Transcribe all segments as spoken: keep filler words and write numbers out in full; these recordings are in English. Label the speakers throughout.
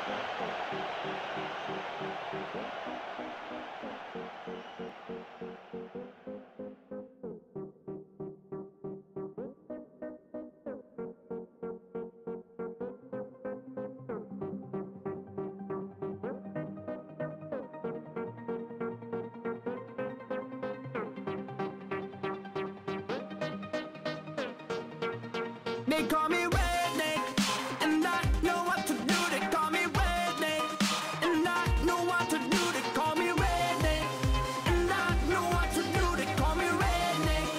Speaker 1: They call me redneck, and I know what to do. They call me redneck, and I know what to do. They call me redneck, and I know what to do. They call me redneck.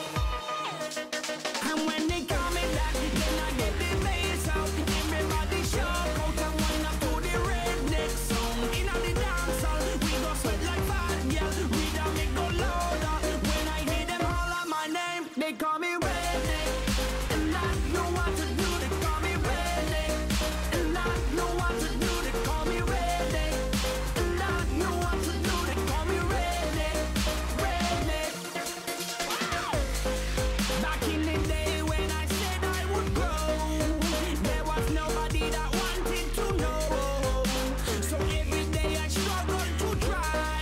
Speaker 1: And when they call me that, then I get the bass out. Everybody shout out and wanna do the redneck song. In the dance hall, we go sweat like fat girl. We don't make go louder. When I hear them holler my name, they call me redneck. Know what to do, they call me redneck. And I know what to do, they call me redneck. And I know what to do, they call me redneck. Redneck. Back in the day when I said I would grow, there was nobody that wanted to know. So every day I struggled to try.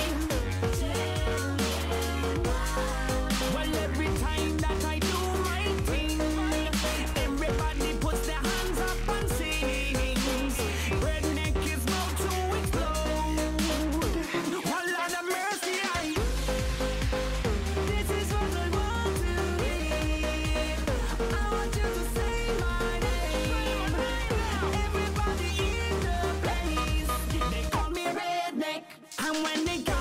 Speaker 1: Well, every time that I do my thing, everybody puts their hands up and sings. Redneck is about to explode. One lot of mercy, I. This is what I want to hear. I want you to say my name. Everybody in the place, they call me redneck. And when they